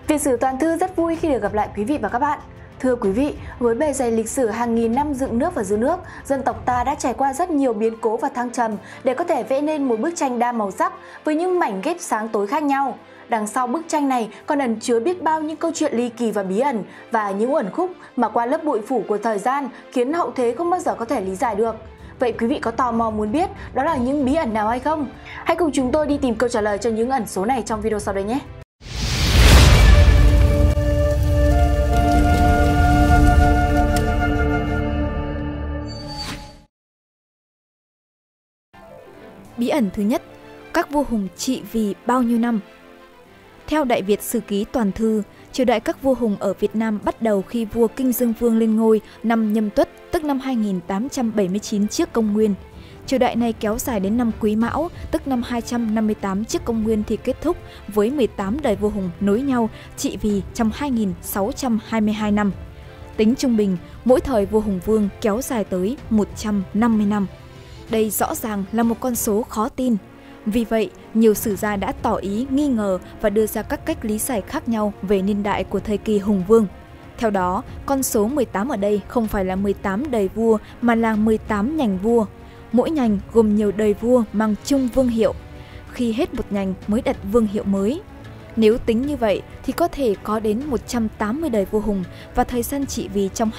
Việt sử toàn thư rất vui khi được gặp lại quý vị và các bạn. Thưa quý vị, với bề dày lịch sử hàng nghìn năm dựng nước và giữ nước, dân tộc ta đã trải qua rất nhiều biến cố và thăng trầm để có thể vẽ nên một bức tranh đa màu sắc với những mảnh ghép sáng tối khác nhau. Đằng sau bức tranh này còn ẩn chứa biết bao những câu chuyện ly kỳ và bí ẩn và những uẩn khúc mà qua lớp bụi phủ của thời gian khiến hậu thế không bao giờ có thể lý giải được. Vậy quý vị có tò mò muốn biết đó là những bí ẩn nào hay không? Hãy cùng chúng tôi đi tìm câu trả lời cho những ẩn số này trong video sau đây nhé! Bí ẩn thứ nhất, các vua Hùng trị vì bao nhiêu năm? Theo Đại Việt Sử Ký Toàn Thư, triều đại các vua Hùng ở Việt Nam bắt đầu khi vua Kinh Dương Vương lên ngôi năm Nhâm Tuất, tức năm 2879 trước Công Nguyên. Triều đại này kéo dài đến năm Quý Mão, tức năm 258 trước Công Nguyên thì kết thúc với 18 đời vua Hùng nối nhau trị vì trong 2622 năm. Tính trung bình, mỗi thời vua Hùng Vương kéo dài tới 150 năm. Đây rõ ràng là một con số khó tin. Vì vậy, nhiều sử gia đã tỏ ý nghi ngờ và đưa ra các cách lý giải khác nhau về niên đại của thời kỳ Hùng Vương. Theo đó, con số 18 ở đây không phải là 18 đời vua mà là 18 nhành vua. Mỗi nhành gồm nhiều đời vua mang chung vương hiệu. Khi hết một nhành mới đặt vương hiệu mới. Nếu tính như vậy thì có thể có đến 180 đời vua Hùng và thời gian trị vì trong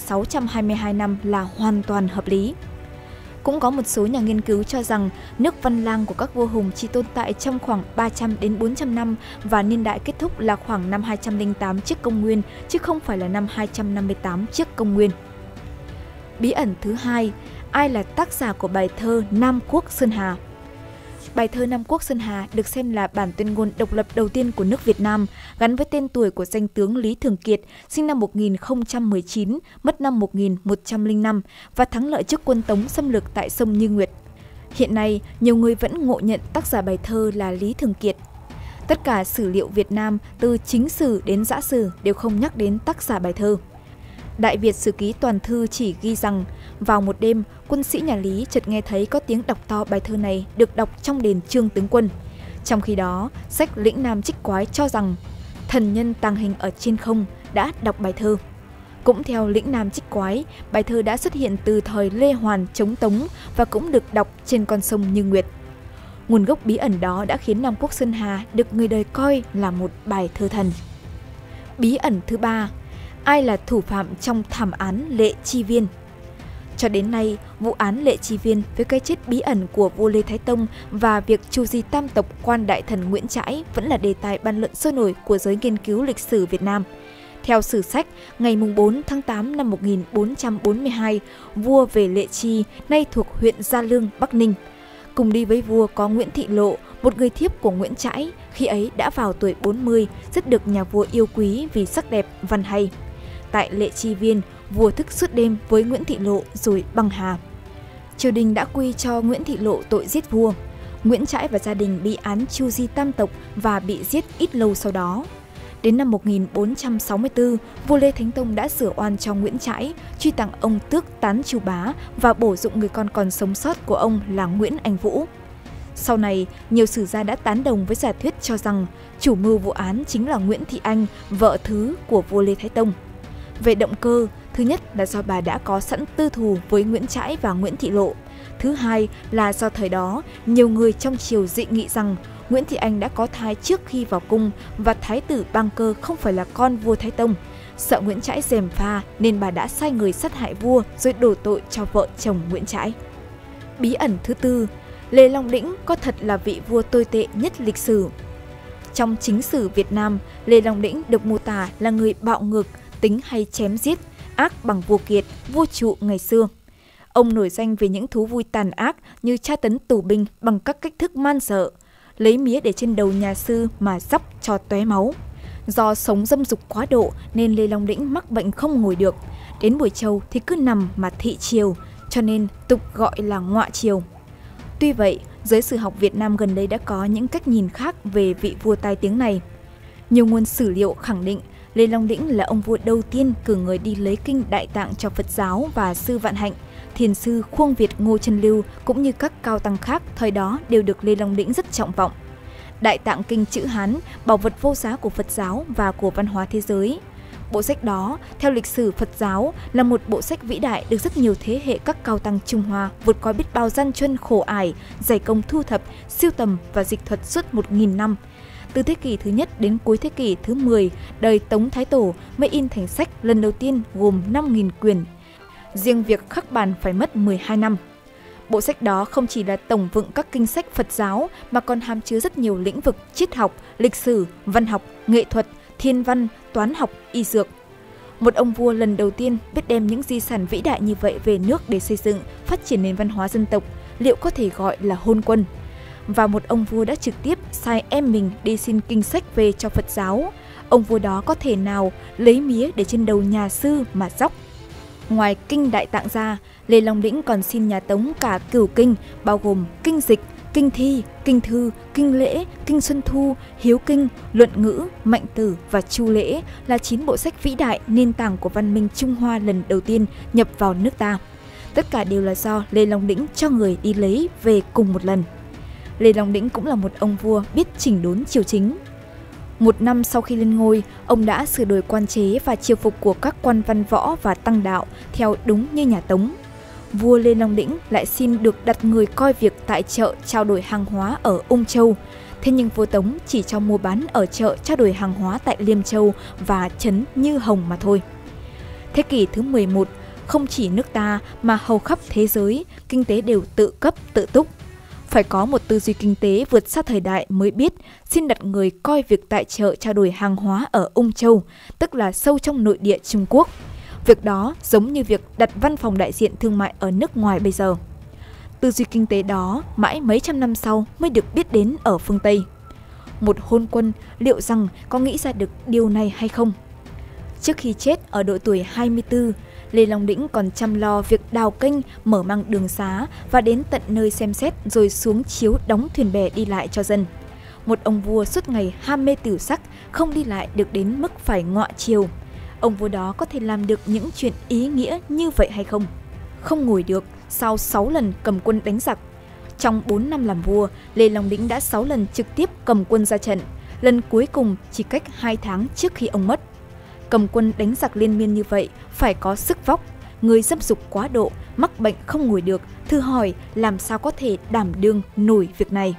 2622 năm là hoàn toàn hợp lý. Cũng có một số nhà nghiên cứu cho rằng nước Văn Lang của các vua Hùng chỉ tồn tại trong khoảng 300 đến 400 năm và niên đại kết thúc là khoảng năm 208 trước Công Nguyên chứ không phải là năm 258 trước Công Nguyên. Bí ẩn thứ hai, ai là tác giả của bài thơ Nam Quốc Sơn Hà? Bài thơ Nam Quốc Sơn Hà được xem là bản tuyên ngôn độc lập đầu tiên của nước Việt Nam, gắn với tên tuổi của danh tướng Lý Thường Kiệt, sinh năm 1019, mất năm 1105 và thắng lợi trước quân Tống xâm lược tại sông Như Nguyệt. Hiện nay, nhiều người vẫn ngộ nhận tác giả bài thơ là Lý Thường Kiệt. Tất cả sử liệu Việt Nam, từ chính sử đến giã sử đều không nhắc đến tác giả bài thơ. Đại Việt Sử Ký Toàn Thư chỉ ghi rằng, vào một đêm, quân sĩ nhà Lý chợt nghe thấy có tiếng đọc to bài thơ này được đọc trong đền Trương Tướng Quân. Trong khi đó, sách Lĩnh Nam Trích Quái cho rằng, thần nhân tàng hình ở trên không đã đọc bài thơ. Cũng theo Lĩnh Nam Trích Quái, bài thơ đã xuất hiện từ thời Lê Hoàn chống Tống và cũng được đọc trên con sông Như Nguyệt. Nguồn gốc bí ẩn đó đã khiến Nam Quốc Sơn Hà được người đời coi là một bài thơ thần. Bí ẩn thứ ba, ai là thủ phạm trong thảm án Lệ Chi Viên? Cho đến nay, vụ án Lệ Chi Viên với cái chết bí ẩn của vua Lê Thái Tông và việc tru di tam tộc quan đại thần Nguyễn Trãi vẫn là đề tài bàn luận sôi nổi của giới nghiên cứu lịch sử Việt Nam. Theo sử sách, ngày 4 tháng 8 năm 1442, vua về Lệ Chi, nay thuộc huyện Gia Lương, Bắc Ninh. Cùng đi với vua có Nguyễn Thị Lộ, một người thiếp của Nguyễn Trãi, khi ấy đã vào tuổi 40, rất được nhà vua yêu quý vì sắc đẹp, văn hay. Tại Lệ Chi Viên, vua thức suốt đêm với Nguyễn Thị Lộ rồi băng hà. Triều đình đã quy cho Nguyễn Thị Lộ tội giết vua. Nguyễn Trãi và gia đình bị án tru di tam tộc và bị giết ít lâu sau đó. Đến năm 1464, vua Lê Thánh Tông đã sửa oan cho Nguyễn Trãi, truy tặng ông tước Tán Chu Bá và bổ dụng người con còn sống sót của ông là Nguyễn Anh Vũ. Sau này, nhiều sử gia đã tán đồng với giả thuyết cho rằng chủ mưu vụ án chính là Nguyễn Thị Anh, vợ thứ của vua Lê Thái Tông. Về động cơ, thứ nhất là do bà đã có sẵn tư thù với Nguyễn Trãi và Nguyễn Thị Lộ. Thứ hai là do thời đó, nhiều người trong triều dị nghị rằng Nguyễn Thị Anh đã có thai trước khi vào cung và thái tử Bang Cơ không phải là con vua Thái Tông. Sợ Nguyễn Trãi gièm pha nên bà đã sai người sát hại vua rồi đổ tội cho vợ chồng Nguyễn Trãi. Bí ẩn thứ tư, Lê Long Đĩnh có thật là vị vua tồi tệ nhất lịch sử? Trong chính sử Việt Nam, Lê Long Đĩnh được mô tả là người bạo ngược, tính hay chém giết, ác bằng vua Kiệt, vua Trụ ngày xưa. Ông nổi danh về những thú vui tàn ác như tra tấn tù binh bằng các cách thức man dợ, lấy mía để trên đầu nhà sư mà dóc cho tóe máu. Do sống dâm dục quá độ nên Lê Long Đĩnh mắc bệnh không ngồi được. Đến buổi trầu thì cứ nằm mà thị chiều, cho nên tục gọi là ngọa chiều. Tuy vậy, giới sử học Việt Nam gần đây đã có những cách nhìn khác về vị vua tai tiếng này. Nhiều nguồn sử liệu khẳng định Lê Long Đĩnh là ông vua đầu tiên cử người đi lấy kinh Đại Tạng cho Phật giáo và sư Vạn Hạnh. Thiền sư Khuông Việt Ngô Chân Lưu cũng như các cao tăng khác thời đó đều được Lê Long Đĩnh rất trọng vọng. Đại Tạng Kinh chữ Hán, bảo vật vô giá của Phật giáo và của văn hóa thế giới. Bộ sách đó, theo lịch sử Phật giáo, là một bộ sách vĩ đại được rất nhiều thế hệ các cao tăng Trung Hoa vượt qua biết bao gian truân khổ ải, dày công thu thập, sưu tầm và dịch thuật suốt 1.000 năm. Từ thế kỷ thứ nhất đến cuối thế kỷ thứ 10, đời Tống Thái Tổ mới in thành sách lần đầu tiên gồm 5.000 quyển. Riêng việc khắc bản phải mất 12 năm. Bộ sách đó không chỉ là tổng vựng các kinh sách Phật giáo mà còn hàm chứa rất nhiều lĩnh vực triết học, lịch sử, văn học, nghệ thuật, thiên văn, toán học, y dược. Một ông vua lần đầu tiên biết đem những di sản vĩ đại như vậy về nước để xây dựng, phát triển nền văn hóa dân tộc, liệu có thể gọi là hôn quân. Và một ông vua đã trực tiếp sai em mình đi xin kinh sách về cho Phật giáo. Ông vua đó có thể nào lấy mía để trên đầu nhà sư mà dóc. Ngoài kinh Đại Tạng ra, Lê Long Đĩnh còn xin nhà Tống cả cửu kinh, bao gồm kinh dịch, kinh thi, kinh thư, kinh lễ, kinh xuân thu, hiếu kinh, luận ngữ, mạnh tử và chu lễ là 9 bộ sách vĩ đại nền tảng của văn minh Trung Hoa lần đầu tiên nhập vào nước ta. Tất cả đều là do Lê Long Đĩnh cho người đi lấy về cùng một lần. Lê Long Đĩnh cũng là một ông vua biết chỉnh đốn triều chính. Một năm sau khi lên ngôi, ông đã sửa đổi quan chế và triều phục của các quan văn võ và tăng đạo theo đúng như nhà Tống. Vua Lê Long Đĩnh lại xin được đặt người coi việc tại chợ trao đổi hàng hóa ở Ung Châu. Thế nhưng vua Tống chỉ cho mua bán ở chợ trao đổi hàng hóa tại Liêm Châu và trấn Như Hồng mà thôi. Thế kỷ thứ 11, không chỉ nước ta mà hầu khắp thế giới, kinh tế đều tự cấp tự túc. Phải có một tư duy kinh tế vượt xa thời đại mới biết xin đặt người coi việc tại chợ trao đổi hàng hóa ở Ung Châu, tức là sâu trong nội địa Trung Quốc. Việc đó giống như việc đặt văn phòng đại diện thương mại ở nước ngoài bây giờ. Tư duy kinh tế đó mãi mấy trăm năm sau mới được biết đến ở phương Tây. Một hôn quân liệu rằng có nghĩ ra được điều này hay không? Trước khi chết ở độ tuổi 24, Lê Long Đĩnh còn chăm lo việc đào kênh, mở mang đường xá và đến tận nơi xem xét rồi xuống chiếu đóng thuyền bè đi lại cho dân. Một ông vua suốt ngày ham mê tửu sắc, không đi lại được đến mức phải ngọa chiều. Ông vua đó có thể làm được những chuyện ý nghĩa như vậy hay không? Không ngồi được sau 6 lần cầm quân đánh giặc. Trong 4 năm làm vua, Lê Long Đĩnh đã 6 lần trực tiếp cầm quân ra trận, lần cuối cùng chỉ cách 2 tháng trước khi ông mất. Cầm quân đánh giặc liên miên như vậy phải có sức vóc, người dâm dục quá độ, mắc bệnh không ngồi được, thử hỏi làm sao có thể đảm đương nổi việc này.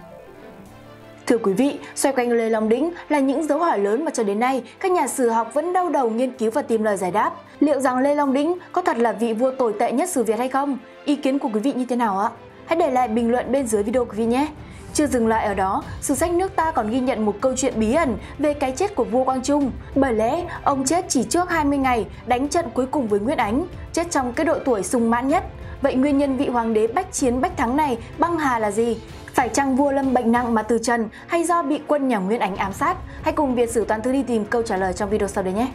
Thưa quý vị, xoay quanh Lê Long Đĩnh là những dấu hỏi lớn mà cho đến nay các nhà sử học vẫn đau đầu nghiên cứu và tìm lời giải đáp. Liệu rằng Lê Long Đĩnh có thật là vị vua tồi tệ nhất xứ Việt hay không? Ý kiến của quý vị như thế nào ạ? Hãy để lại bình luận bên dưới video quý vị nhé! Chưa dừng lại ở đó, sử sách nước ta còn ghi nhận một câu chuyện bí ẩn về cái chết của vua Quang Trung. Bởi lẽ, ông chết chỉ trước 20 ngày đánh trận cuối cùng với Nguyễn Ánh, chết trong cái độ tuổi sung mãn nhất. Vậy nguyên nhân vị hoàng đế bách chiến bách thắng này băng hà là gì? Phải chăng vua lâm bệnh nặng mà từ trần hay do bị quân nhà Nguyễn Ánh ám sát? Hãy cùng Việt Sử Toàn Thư đi tìm câu trả lời trong video sau đây nhé!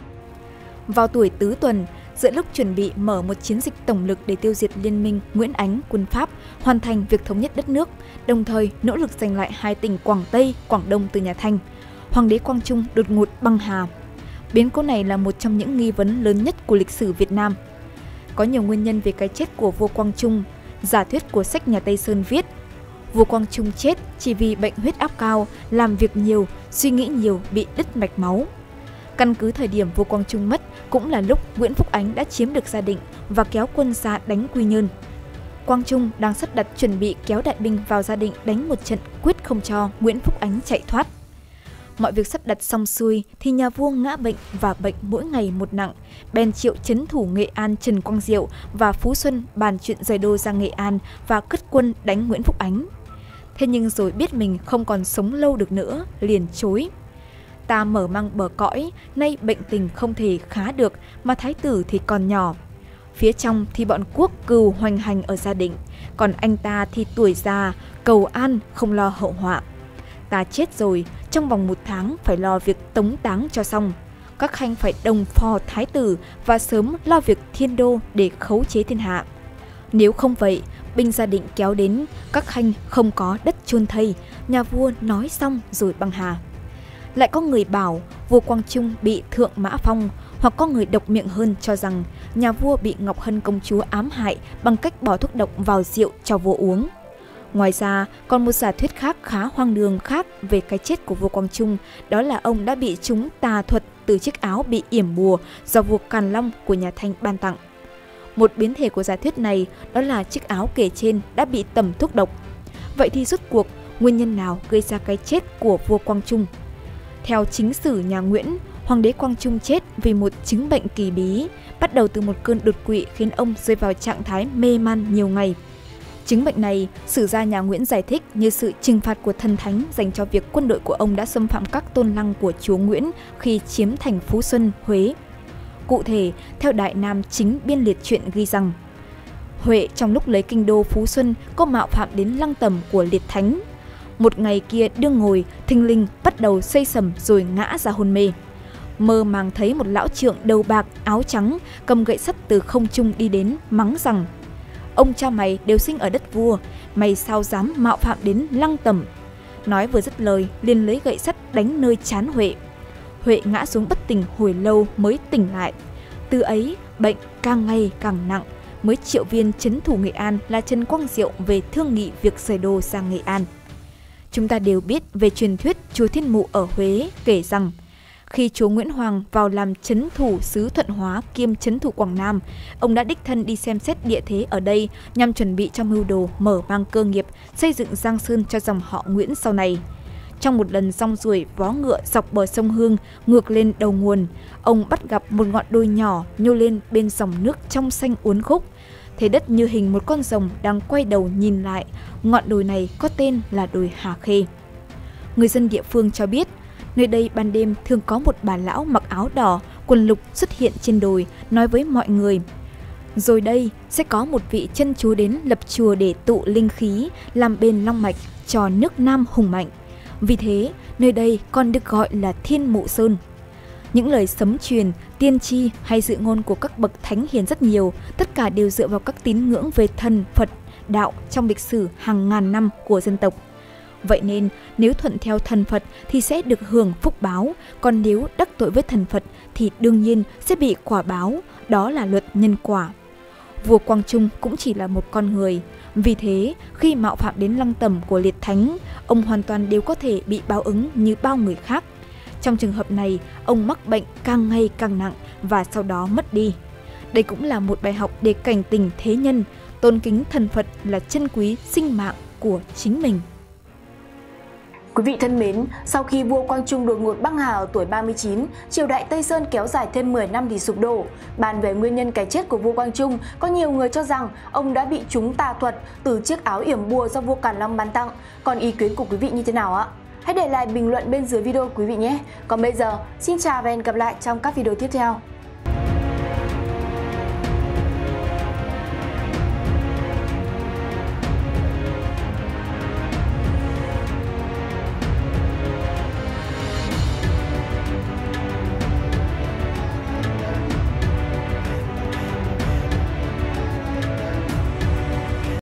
Vào tuổi tứ tuần, giữa lúc chuẩn bị mở một chiến dịch tổng lực để tiêu diệt liên minh Nguyễn Ánh quân Pháp, hoàn thành việc thống nhất đất nước, đồng thời nỗ lực giành lại 2 tỉnh Quảng Tây, Quảng Đông từ nhà Thanh, hoàng đế Quang Trung đột ngột băng hà. Biến cố này là một trong những nghi vấn lớn nhất của lịch sử Việt Nam. Có nhiều nguyên nhân về cái chết của vua Quang Trung. Giả thuyết của sách nhà Tây Sơn viết, vua Quang Trung chết chỉ vì bệnh huyết áp cao, làm việc nhiều, suy nghĩ nhiều, bị đứt mạch máu. Căn cứ thời điểm vua Quang Trung mất cũng là lúc Nguyễn Phúc Ánh đã chiếm được Gia Định và kéo quân ra đánh Quy Nhơn. Quang Trung đang sắp đặt chuẩn bị kéo đại binh vào Gia Định đánh một trận quyết không cho Nguyễn Phúc Ánh chạy thoát. Mọi việc sắp đặt xong xuôi thì nhà vua ngã bệnh và bệnh mỗi ngày một nặng, bèn triệu trấn thủ Nghệ An Trần Quang Diệu và Phú Xuân bàn chuyện rời đô ra Nghệ An và cất quân đánh Nguyễn Phúc Ánh. Thế nhưng rồi biết mình không còn sống lâu được nữa, liền chối. Ta mở mang bờ cõi, nay bệnh tình không thể khá được, mà thái tử thì còn nhỏ. Phía trong thì bọn quốc cừu hoành hành ở Gia Định, còn anh ta thì tuổi già, cầu an không lo hậu họa. Ta chết rồi, trong vòng 1 tháng phải lo việc tống táng cho xong. Các khanh phải đồng phò thái tử và sớm lo việc thiên đô để khấu chế thiên hạ. Nếu không vậy, binh Gia Định kéo đến, các khanh không có đất chôn thây. Nhà vua nói xong rồi băng hà. Lại có người bảo vua Quang Trung bị Thượng Mã Phong, hoặc có người độc miệng hơn cho rằng nhà vua bị Ngọc Hân công chúa ám hại bằng cách bỏ thuốc độc vào rượu cho vua uống. Ngoài ra, còn một giả thuyết khác khá hoang đường khác về cái chết của vua Quang Trung, đó là ông đã bị trúng tà thuật từ chiếc áo bị yểm bùa do vua Càn Long của nhà Thanh ban tặng. Một biến thể của giả thuyết này đó là chiếc áo kể trên đã bị tẩm thuốc độc. Vậy thì rốt cuộc, nguyên nhân nào gây ra cái chết của vua Quang Trung? Theo chính sử nhà Nguyễn, Hoàng đế Quang Trung chết vì một chứng bệnh kỳ bí, bắt đầu từ một cơn đột quỵ khiến ông rơi vào trạng thái mê man nhiều ngày. Chứng bệnh này, sử gia nhà Nguyễn giải thích như sự trừng phạt của thần thánh dành cho việc quân đội của ông đã xâm phạm các tôn lăng của chúa Nguyễn khi chiếm thành Phú Xuân, Huế. Cụ thể, theo Đại Nam Chính Biên Liệt Truyện ghi rằng, Huệ trong lúc lấy kinh đô Phú Xuân có mạo phạm đến lăng tẩm của Liệt Thánh. Một ngày kia đương ngồi, thình lình bắt đầu xây sầm rồi ngã ra hôn mê. Mơ màng thấy một lão trượng đầu bạc, áo trắng, cầm gậy sắt từ không trung đi đến, mắng rằng: ông cha mày đều sinh ở đất vua, mày sao dám mạo phạm đến lăng tẩm. Nói vừa dứt lời, liền lấy gậy sắt đánh nơi trán Huệ. Huệ ngã xuống bất tỉnh hồi lâu mới tỉnh lại. Từ ấy, bệnh càng ngày càng nặng, mới triệu viên trấn thủ Nghệ An là Trần Quang Diệu về thương nghị việc rời đô sang Nghệ An. Chúng ta đều biết về truyền thuyết chùa Thiên Mụ ở Huế kể rằng, khi chúa Nguyễn Hoàng vào làm trấn thủ xứ Thuận Hóa kiêm trấn thủ Quảng Nam, ông đã đích thân đi xem xét địa thế ở đây nhằm chuẩn bị cho mưu đồ mở mang cơ nghiệp, xây dựng Giang Sơn cho dòng họ Nguyễn sau này. Trong một lần rong ruổi vó ngựa dọc bờ sông Hương ngược lên đầu nguồn, ông bắt gặp một ngọn đồi nhỏ nhô lên bên dòng nước trong xanh uốn khúc. Thế đất như hình một con rồng đang quay đầu nhìn lại, ngọn đồi này có tên là đồi Hà Khê. Người dân địa phương cho biết, nơi đây ban đêm thường có một bà lão mặc áo đỏ, quần lục xuất hiện trên đồi, nói với mọi người: rồi đây sẽ có một vị chân chúa đến lập chùa để tụ linh khí, làm bền long mạch cho nước Nam hùng mạnh. Vì thế, nơi đây còn được gọi là Thiên Mụ Sơn. Những lời sấm truyền, tiên tri hay dự ngôn của các bậc thánh hiền rất nhiều, tất cả đều dựa vào các tín ngưỡng về thần, Phật, đạo trong lịch sử hàng ngàn năm của dân tộc. Vậy nên, nếu thuận theo thần Phật thì sẽ được hưởng phúc báo, còn nếu đắc tội với thần Phật thì đương nhiên sẽ bị quả báo, đó là luật nhân quả. Vua Quang Trung cũng chỉ là một con người, vì thế khi mạo phạm đến lăng tẩm của Liệt Thánh, ông hoàn toàn đều có thể bị báo ứng như bao người khác. Trong trường hợp này, ông mắc bệnh càng ngày càng nặng và sau đó mất đi. Đây cũng là một bài học để cảnh tỉnh thế nhân, tôn kính thần Phật là trân quý sinh mạng của chính mình. Quý vị thân mến, sau khi vua Quang Trung đột ngột băng hà ở tuổi 39, triều đại Tây Sơn kéo dài thêm 10 năm thì sụp đổ. Bàn về nguyên nhân cái chết của vua Quang Trung, có nhiều người cho rằng ông đã bị trúng tà thuật từ chiếc áo yểm bùa do vua Càn Long ban tặng. Còn ý kiến của quý vị như thế nào ạ? Hãy để lại bình luận bên dưới video quý vị nhé. Còn bây giờ, xin chào và hẹn gặp lại trong các video tiếp theo.